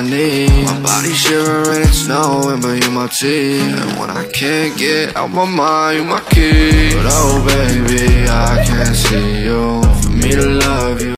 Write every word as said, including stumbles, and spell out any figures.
I need. My body shivering, it's snowing, but you my tea. And when I can't get out my mind, you my key. But oh baby, I can't see